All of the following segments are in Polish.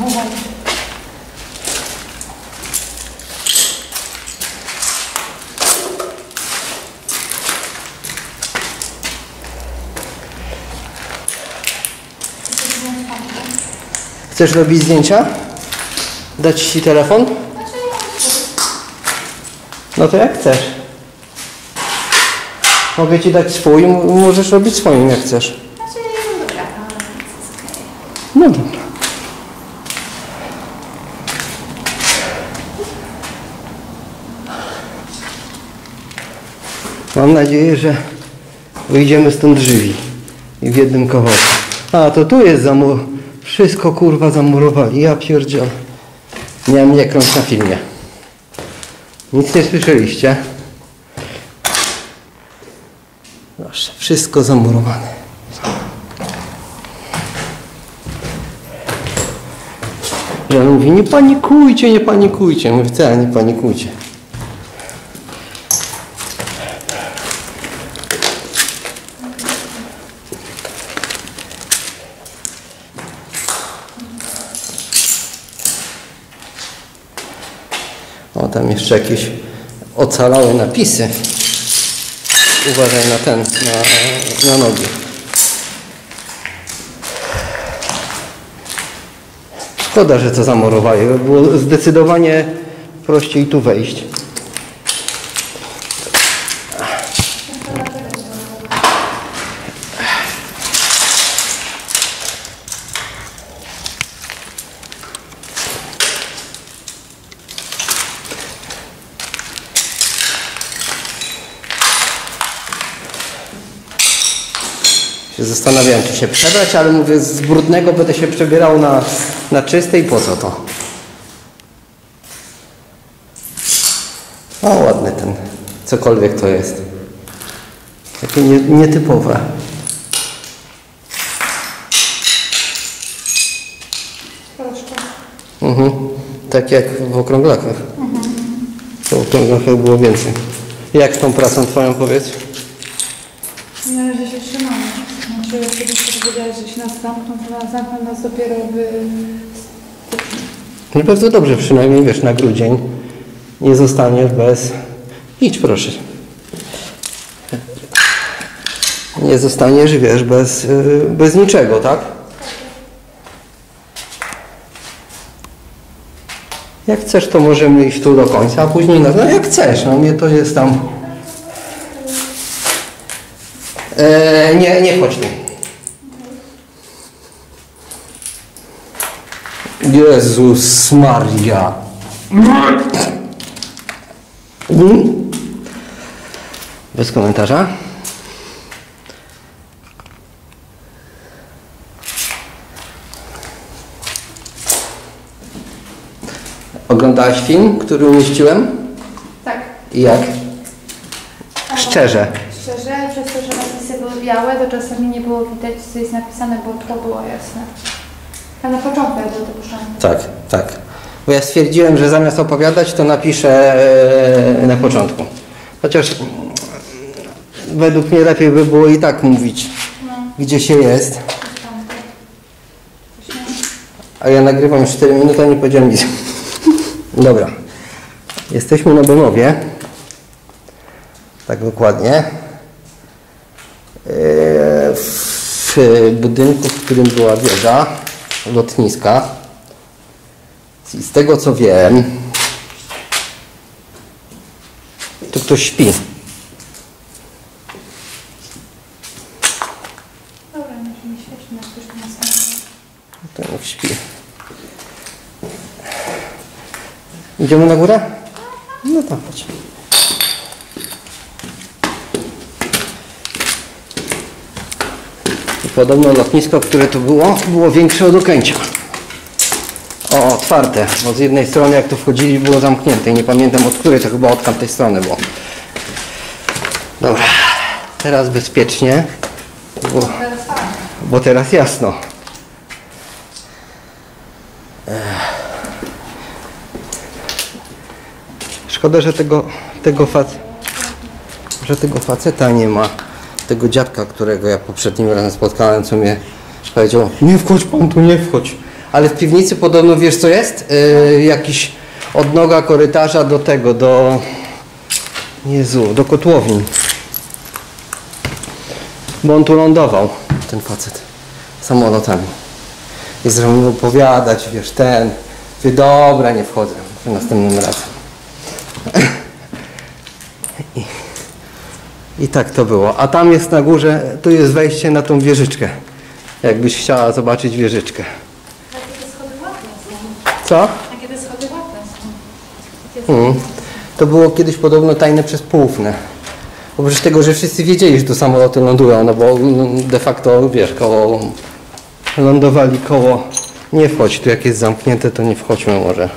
Chcesz robić zdjęcia? Dać ci telefon? No to jak chcesz. Mogę ci dać swój, możesz robić swoim jak chcesz. No dobra. Mam nadzieję, że wyjdziemy stąd żywi i w jednym kawałku. A, to tu jest wszystko kurwa zamurowali. Ja pierdzielę. Miałem mnie krąg na filmie. Nic nie słyszeliście? Proszę, wszystko zamurowane. Że on mówi, nie panikujcie, nie panikujcie. Mówię, wcale nie panikujcie. O, tam jeszcze jakieś ocalałe napisy. Uważaj na na nogi. Szkoda, że to zamurowali. Było zdecydowanie prościej tu wejść. Zastanawiałem, czy się przebrać, ale mówię, z brudnego będę się przebierał na czyste i po co to? O, ładny ten, cokolwiek to jest. Takie nietypowe. Tak jak w okrąglakach. W okrąglakach było więcej. Jak z tą pracą twoją, powiedz? Na razie się trzymamy. Znaczy, kiedyś powiedziałeś, że się nas zamkną nas dopiero w styczniu. No bardzo dobrze, przynajmniej wiesz, na grudzień nie zostaniesz bez... Idź proszę. Nie zostaniesz, wiesz, bez niczego, tak? Jak chcesz, to możemy iść tu do końca, a później no jak chcesz, no mnie to jest tam... nie chodź tu. Jezus Maria. Bez komentarza. Oglądałaś film, który umieściłem? Tak. I jak? Szczerze. Szczerze, przez to, że napisy były białe, to czasami nie było widać, co jest napisane, bo to było jasne. A na początku ja było dopuszczone. Tak, tak. Bo ja stwierdziłem, że zamiast opowiadać, to napiszę na początku. Chociaż według mnie lepiej by było i tak mówić, gdzie się jest. A ja nagrywam już 4 minuty, a nie powiedziałem nic. Dobra. Jesteśmy na Bemowie. Tak dokładnie. W budynku, w którym była wieża lotniska. I z tego co wiem, to ktoś śpi. Dobra, nie świeci, na ktoś tu na samym. To niech śpi. Idziemy na górę? No to chodź. I podobno lotnisko, które tu było większe od Okęcia. O, otwarte, bo z jednej strony jak tu wchodzili było zamknięte i nie pamiętam od której, to chyba od tamtej strony było. Dobra, teraz bezpiecznie, bo teraz jasno. Szkoda, że tego faceta nie ma, tego dziadka, którego ja poprzednim razem spotkałem, co mnie powiedział, nie wchodź pan tu, nie wchodź. Ale w piwnicy podobno wiesz co jest? Jakiś odnoga korytarza do tego, do... Jezu, do kotłowni. Bo on tu lądował, ten facet, samolotami. I zaczął mi opowiadać, wiesz, dobra, nie wchodzę, następnym razem. I tak to było. A tam jest na górze, tu jest wejście na tą wieżyczkę. Jakbyś chciała zobaczyć wieżyczkę. Jakie te schody ładne są. Co? Jakie te schody ładne są. To było kiedyś podobno tajne przez poufne. Oprócz tego, że wszyscy wiedzieli, że tu samoloty lądują, no bo de facto, wiesz, lądowali koło... Nie wchodź, tu jak jest zamknięte, to nie wchodźmy może.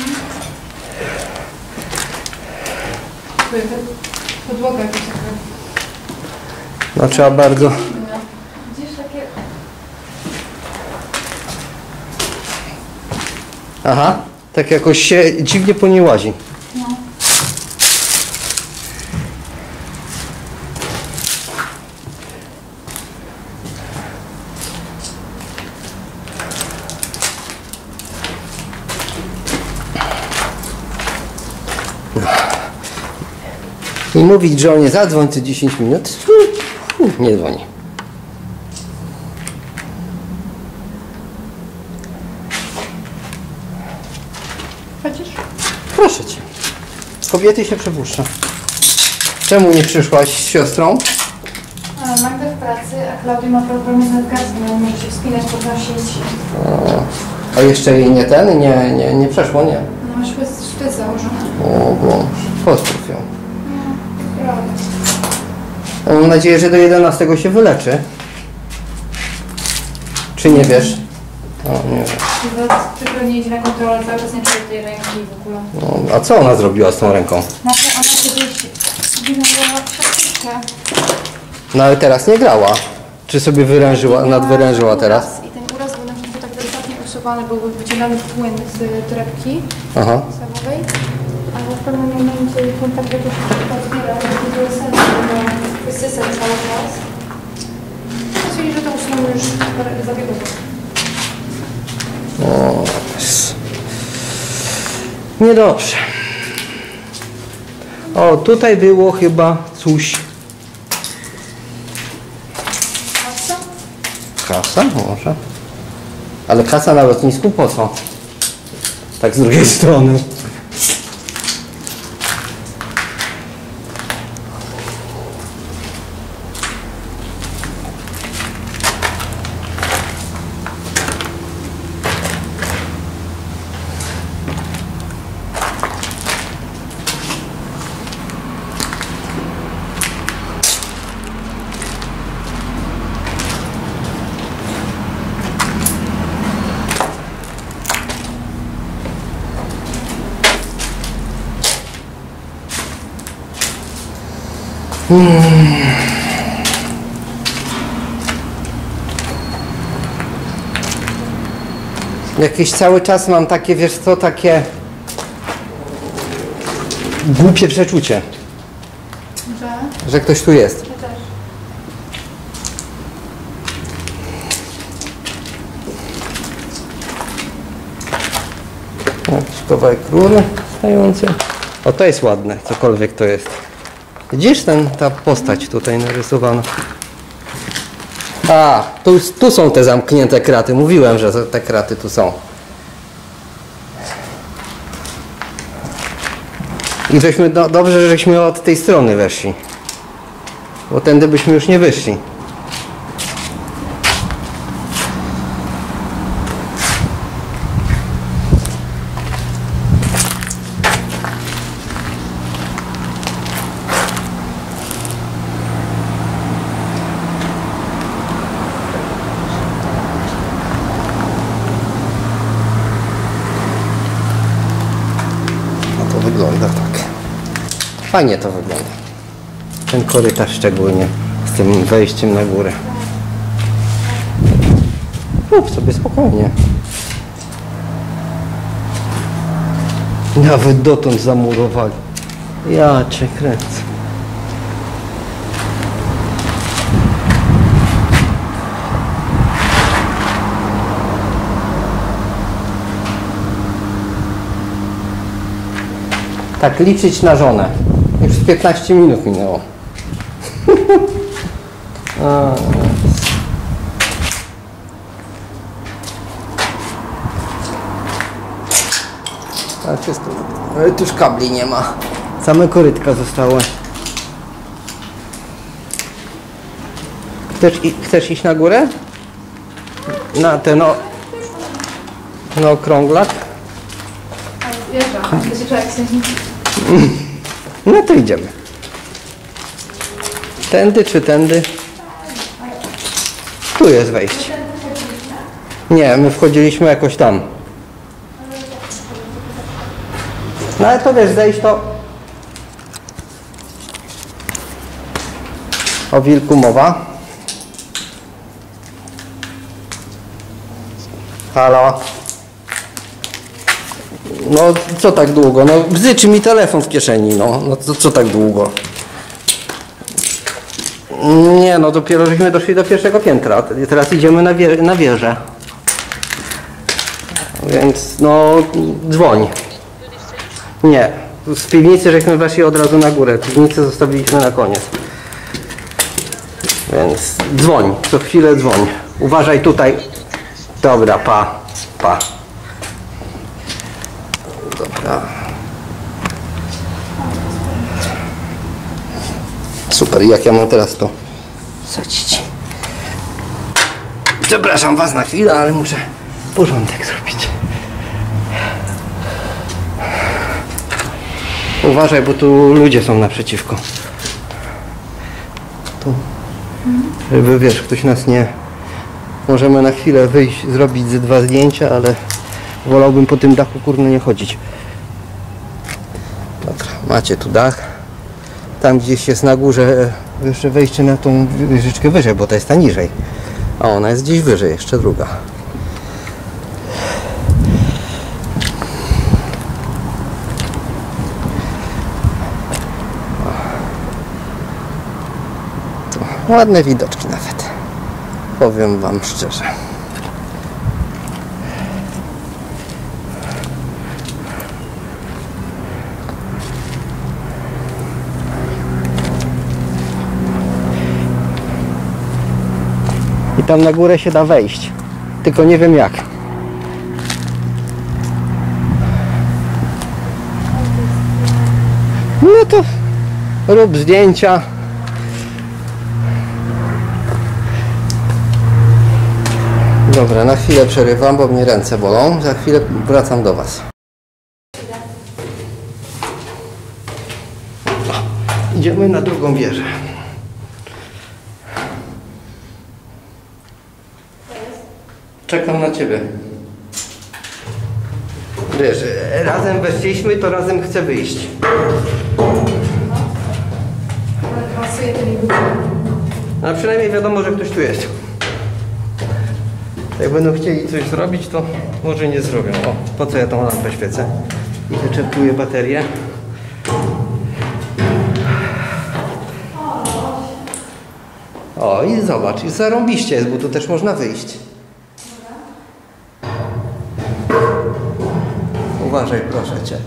Podłoga jakaś taka. No trzeba bardzo... Gdzieś takie... Aha, tak jakoś się dziwnie po niej łazi. No. I mówić, że on nie zadzwoń co 10 minut, nie dzwoni. Chodzisz? Proszę cię. Kobiety się przepuszcza. Czemu nie przyszłaś z siostrą? Magda w pracy, a Klaudia ma problemy z nadgarstkiem, może się wspinać, podnosić. A jeszcze jej nie przeszło, nie? No, szwy założone. O Boże, pozdrów ją. Prawda. Mam nadzieję, że do 11 się wyleczy. Czy nie wiesz? O, nie wiem. Tylko nie idzie na kontrolę, cały czas nie czuję tej ręki w ogóle. No, a co ona zrobiła z tą ręką? Znaczy ona kiedyś zginęła w siatkówkę. No ale teraz nie grała. Czy sobie nadwyrężyła teraz? I ten uraz był na przykład tak delikatnie usuwany, był wyciągany płyn z torebki Aha. samowej, ale w pewnym momencie kontakt jakoś odbiera, nie było sensu, bo wysysał cały czas. Czyli, że to usunęło już zabiegowo. O, jest. Niedobrze. O, tutaj było chyba coś. Kasa? Kasa? Może. Ale kasa na lotnisku po co? Tak z drugiej strony. Jakiś cały czas mam takie, wiesz co, takie głupie przeczucie, że ktoś tu jest. Ja też. Jakiś kawałek rury stający. O, to jest ładne, cokolwiek to jest. Widzisz ta postać tutaj narysowana? A, tu są te zamknięte kraty. Mówiłem, że te kraty tu są. I żeśmy, dobrze, żeśmy od tej strony weszli. Bo tędy byśmy już nie wyszli. Wygląda tak. Fajnie to wygląda. Ten korytarz szczególnie z tym wejściem na górę. Mów sobie spokojnie. Nawet dotąd zamurowali. Ja cię kręcę. Tak liczyć na żonę. Już 15 minut minęło. Ale tu już kabli nie ma. Same korytka zostały. Chcesz iść na górę? Na ten na okrąglak? No to idziemy. Tędy czy tędy? Tu jest wejście. Nie, my wchodziliśmy jakoś tam. No ale to wiesz, zejść to... O wilku mowa. Halo. No co tak długo? No bzyczy mi telefon w kieszeni, no co tak długo? Nie, no dopiero żeśmy doszli do pierwszego piętra. Teraz idziemy na wieżę. Więc no dzwoń. Nie, z piwnicy żeśmy weszli od razu na górę. Piwnicę zostawiliśmy na koniec. Więc dzwoń, co chwilę dzwoń. Uważaj tutaj. Dobra, pa. Dobra. Super, jak ja mam teraz to wsadzić? Przepraszam was na chwilę, ale muszę porządek zrobić. Uważaj, bo tu ludzie są naprzeciwko. Tu. Żeby wiesz, ktoś nas nie... Możemy na chwilę wyjść, zrobić ze 2 zdjęcia, ale wolałbym po tym dachu kurno nie chodzić. Dobra, macie tu dach. Tam gdzieś jest na górze jeszcze wejście na tą wieżyczkę wyżej, bo to jest ta niżej. A ona jest gdzieś wyżej, jeszcze druga. Tu ładne widoczki nawet. Powiem wam szczerze. I tam na górę się da wejść. Tylko nie wiem jak. No to rób zdjęcia. Dobra, na chwilę przerywam, bo mnie ręce bolą. Za chwilę wracam do was. Idziemy na drugą wieżę. Czekam na ciebie. Wiesz, razem weszliśmy, to razem chcę wyjść. A przynajmniej wiadomo, że ktoś tu jest. Jak będą chcieli coś zrobić, to może nie zrobią. O, po co ja tą lampę świecę? I wyczerpuję baterię. O, i zobacz, i zarąbiście jest, bo tu też można wyjść. Uważaj, proszę cię.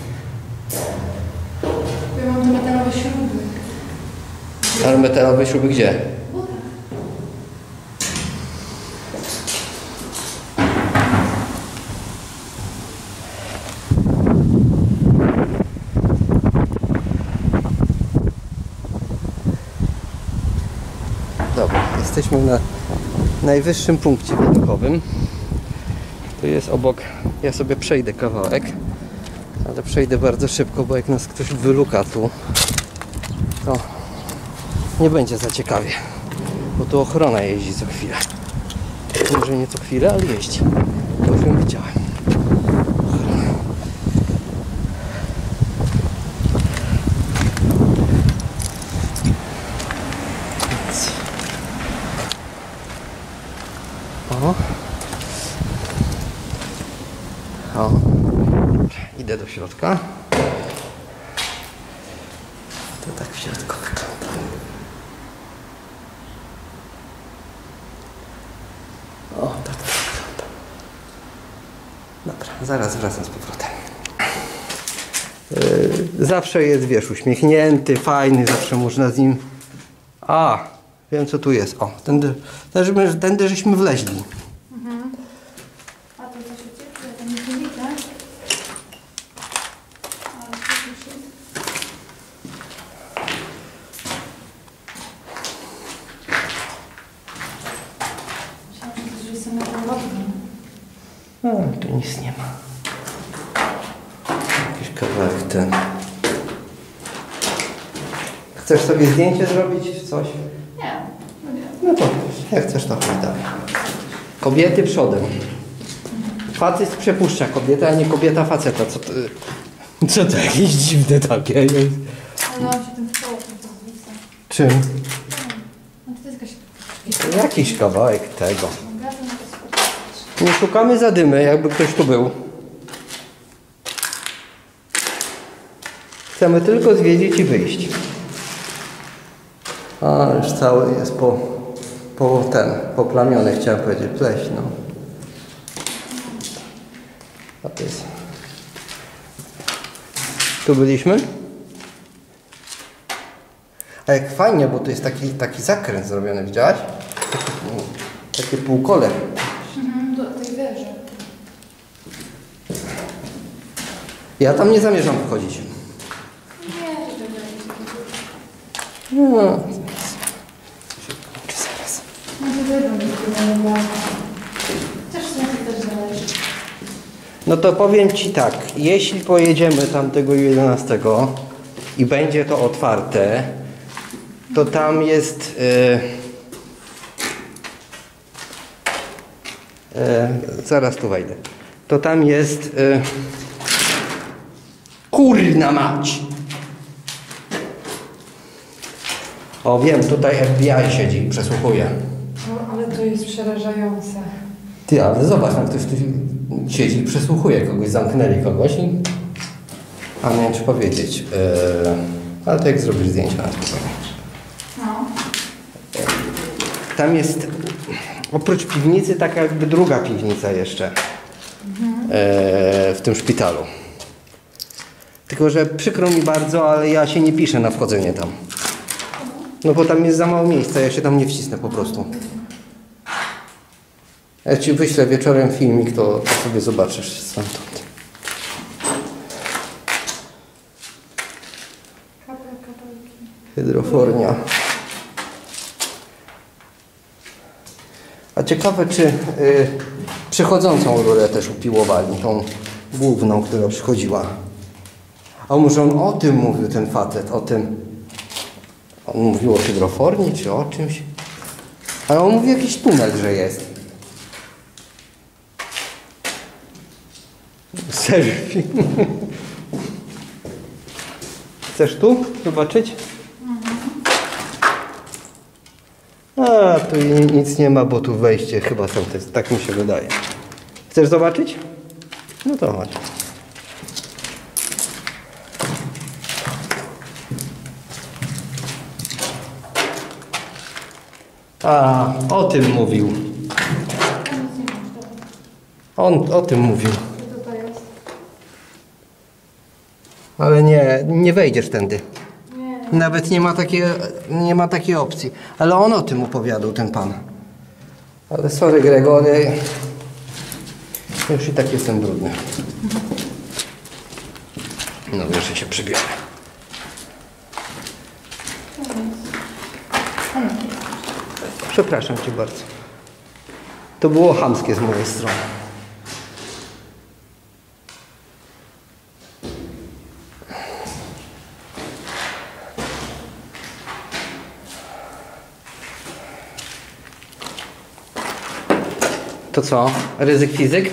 Ja mam te metalowe śruby. Ale metalowe śruby gdzie? Dobra, jesteśmy na najwyższym punkcie widokowym. Tu jest obok, ja sobie przejdę kawałek, ale przejdę bardzo szybko, bo jak nas ktoś wyluka tu, to nie będzie za ciekawie, bo tu ochrona jeździ co chwilę. Może nie co chwilę, ale jeździ. To już ją widziałem. O, idę do środka. To tak w środku wygląda. O, tak to wygląda. Dobra, zaraz wracam z powrotem. Zawsze jest, wiesz, uśmiechnięty, fajny, zawsze można z nim... A, wiem co tu jest. O, tędy żeśmy wleźli. A to co się dzieje? Ja tam nic nie widzę. Ale co tu się... Myślałam, że to drzwi są na Tu nic nie ma. Jakiś kawałek ten. Chcesz sobie zdjęcie zrobić czy coś? Nie, no nie. No to jak chcesz to chodź dalej. Kobiety przodem. Facet przepuszcza kobietę, a nie kobieta faceta. Co to jakieś dziwne takie jest? Ale on się tym wkoło to zwisa. Czym? No to jest jakaś... Jakiś kawałek tego. Gazem to spotkać. Nie szukamy zadymy, jakby ktoś tu był. Chcemy tylko zwiedzić i wyjść. A, już cały jest poplamiony, chciałem powiedzieć, pleśno. A to jest... Tu byliśmy? A jak fajnie, bo tu jest taki zakręt zrobiony, widziałaś? Takie półkole. Do tej wieży. Ja tam nie zamierzam wchodzić. Nie, że to jest. No. No to wejdą nie była. Chociaż w sumie to też zależy. No to powiem Ci tak, jeśli pojedziemy tamtego 11 i będzie to otwarte, to tam jest... zaraz tu wejdę. To tam jest... kurna mać! O wiem, tutaj FBI siedzi i przesłuchuje. No, ale to jest przerażające. Ty, ale zobacz, no ktoś tu siedzi i przesłuchuje kogoś, zamknęli kogoś i... A miałem ci powiedzieć, ale to jak zrobisz zdjęcia na spokojnie. No. Tam jest oprócz piwnicy taka jakby druga piwnica jeszcze w tym szpitalu. Tylko że przykro mi bardzo, ale ja się nie piszę na wchodzenie tam. No bo tam jest za mało miejsca, ja się tam nie wcisnę po prostu. Ja Ci wyślę wieczorem filmik, to sobie zobaczysz stamtąd. Hydrofornia. A ciekawe, czy przychodzącą rurę też upiłowali, tą główną, która przychodziła. A może on o tym mówił, ten facet, o tym. On mówił o hydroforni, czy o czymś. Ale on mówi jakiś tunel, że jest. Selfie. Chcesz tu zobaczyć? A, tu nic nie ma, bo tu wejście chyba są, tak mi się wydaje. Chcesz zobaczyć? No to chodź. A, o tym mówił. On o tym mówił. Co to jest? Ale nie wejdziesz tędy. Nie. Nawet nie ma takiej opcji. Ale on o tym opowiadał, ten pan. Ale sorry, Gregory. Już i tak jestem brudny. No wiesz, że się przybiorę. Przepraszam Cię bardzo. To było chamskie z mojej strony. To co? Ryzyk fizyk?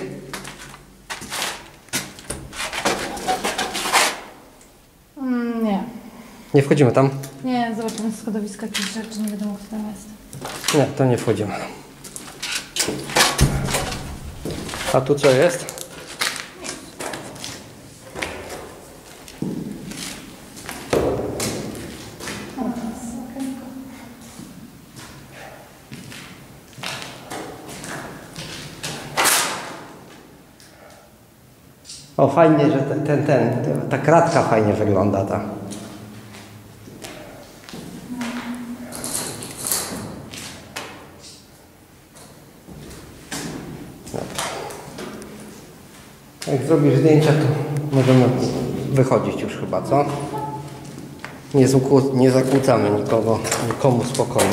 Nie. Nie wchodzimy tam? Nie, zobaczymy z składowiska jakieś rzeczy, nie wiadomo kto tam jest. Nie, to nie wchodzimy. A tu co jest? O, fajnie, że ta kratka fajnie wygląda, ta. Jak zrobisz zdjęcia, to możemy wychodzić już chyba, co? Nie zakłócamy nikomu spokoju.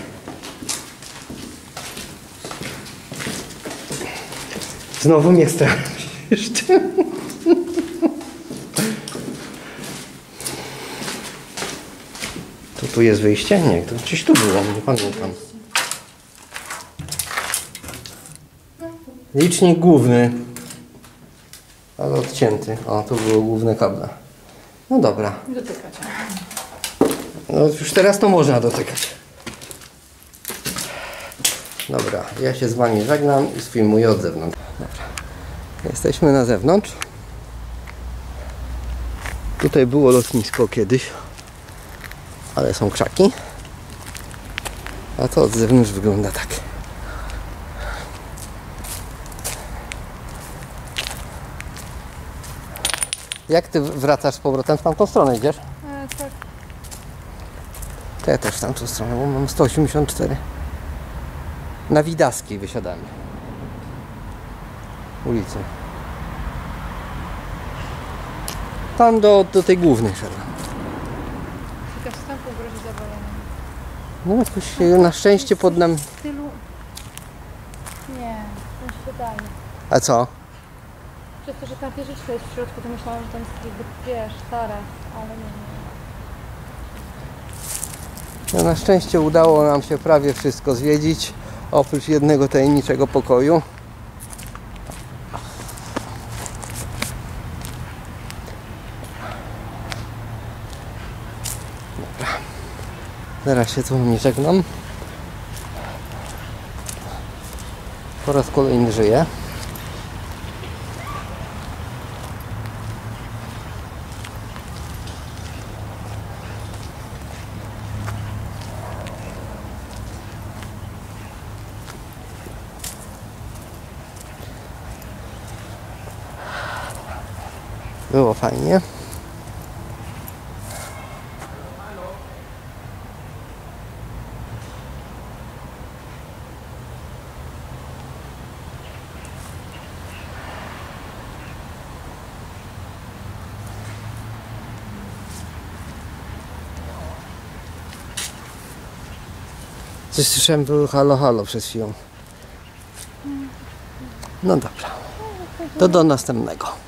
Znowu mnie straszysz. To tu jest wyjście? Nie, to gdzieś tu było, nie pamiętam. Licznik główny. Ale odcięty. O, tu było główne kable. No dobra. Dotykać. No już teraz to można dotykać. Dobra, ja się z wami żegnam i sfilmuję od zewnątrz. Dobra. Jesteśmy na zewnątrz. Tutaj było lotnisko kiedyś, ale są krzaki. A to od zewnątrz wygląda tak. Jak ty wracasz z powrotem? W tamtą stronę idziesz? Tak. To ja też w tamtą stronę, bo mam 184. Na Widaskiej wysiadamy. Ulicy. Tam do tej głównej szedłem. Kilka wstępów grozi zawalenie. No jakoś się na szczęście pod nami... W stylu... Nie, to mi się wydaje. A co? Przez to, że tam wieżyczka jest w środku, to myślałam, że tam jest jakby, wiesz, stare, ale nie. No, na szczęście udało nam się prawie wszystko zwiedzić, oprócz jednego tajemniczego pokoju. Dobra. Teraz się tu nie żegnam. Po raz kolejny żyję. Było fajnie. Coś słyszałem, było halo halo przez chwilę. No dobra. To do następnego.